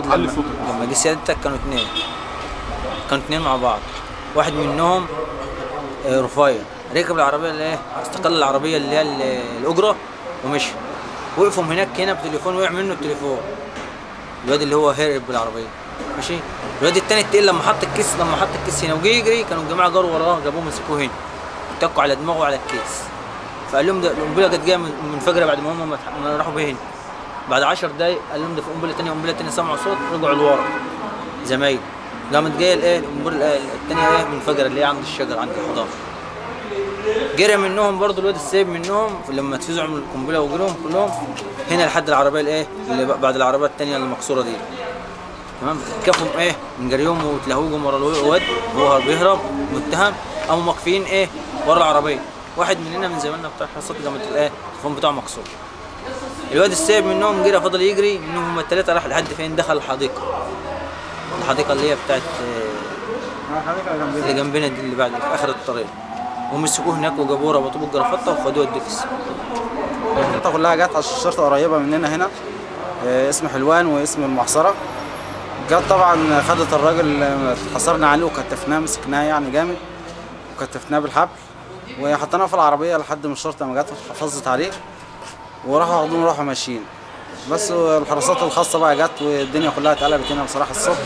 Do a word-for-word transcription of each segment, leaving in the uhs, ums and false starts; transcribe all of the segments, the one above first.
الواد لما, لما جه سيادتك كانوا اتنين كانوا اتنين مع بعض. واحد منهم رفيع ركب العربيه اللي ايه استقل العربيه اللي هي الاجره ومشي. وقفوا هناك هنا بتليفون وقع منه التليفون. الواد اللي هو هرب بالعربيه ماشي. الواد التاني التقيل لما حط الكيس لما حط الكيس هنا وجه يجري كانوا الجماعه جروا وراه جابوه مسكوه هنا اتكوا على دماغه وعلى الكيس. فقال لهم ده القنبله كانت جايه منفجره بعد ما هم ما راحوا بيه هنا. بعد عشر دقايق قال لهم ده في قنبله ثانيه قنبله ثانيه سمعوا صوت رجعوا لورا زمايل. قامت جايه الايه القنبله الثانيه ايه منفجره اللي هي عند الشجر عند الحضاره. جرى منهم برضه الواد السايب منهم لما تفزعوا من القنبله وجرهم كلهم هنا لحد العربيه الايه اللي بعد العربيه الثانيه المكسوره دي. تمام. كفهم ايه من جريهم وتلاهوهم ورا الواد وهو بيهرب متهم. قاموا واقفين ايه ورا العربيه. واحد مننا من زماننا بتاع الحصات قامت الايه التليفون بتاعه مكسور. الواد السايب منهم جرى فضل يجري منهم هم الثلاثه راح لحد فين دخل الحديقه. الحديقه اللي هي بتاعت اللي جنبنا دي اللي بعد في اخر الطريق. ومسكوه هناك وجابوه ربطوه بالجرافطه وخدوه الدكس. الشرطه كلها جت عشان الشرطه قريبه مننا هنا اسم حلوان واسم المحصره. جت طبعا خدت الراجل حصرنا عليه وكتفناه مسكناه يعني جامد وكتفناه بالحبل وحطيناه في العربيه لحد ما الشرطه ما جت وحافظت عليه وراحوا واخدينه وراحوا ماشيين. بس الحراسات الخاصه بقى جت والدنيا كلها اتقلبت هنا بصراحه الصبح.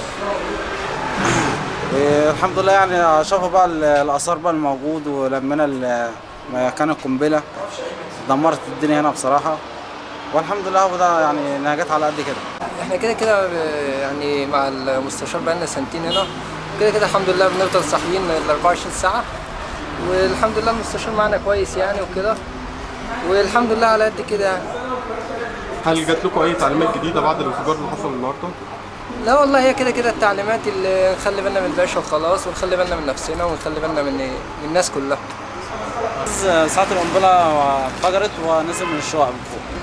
الحمد لله يعني شافوا بقى الاثار بقى الموجود ولمينا مكان القنبله دمرت الدنيا هنا بصراحه. والحمد لله هو ده يعني انها جت على قد كده. احنا كده كده يعني مع المستشار بقالنا سنتين هنا كده كده الحمد لله بنفضل صاحيين ال أربعة وعشرين ساعه والحمد لله المستشار معانا كويس يعني وكده والحمد لله على قد كده يعني. هل جات لكم اي تعليمات جديده بعد الانفجار اللي حصل النهارده؟ لا والله هي كده كده التعليمات اللي نخلي بالنا من الباشا وخلاص ونخلي بالنا من نفسنا ونخلي بالنا من من الناس كلها. ساعة القنبلة انفجرت ونزل من الشقق من فوق.